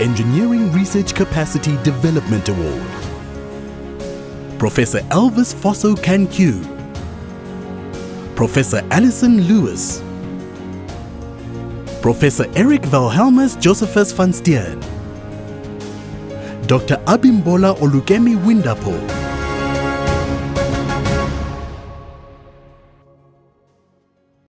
Engineering Research Capacity Development Award. Professor Elvis Fosso Cancu, Professor Alison Lewis, Professor Eric Wilhelmus Josephus van Steen, Dr. Abimbola Olukemi Windapo,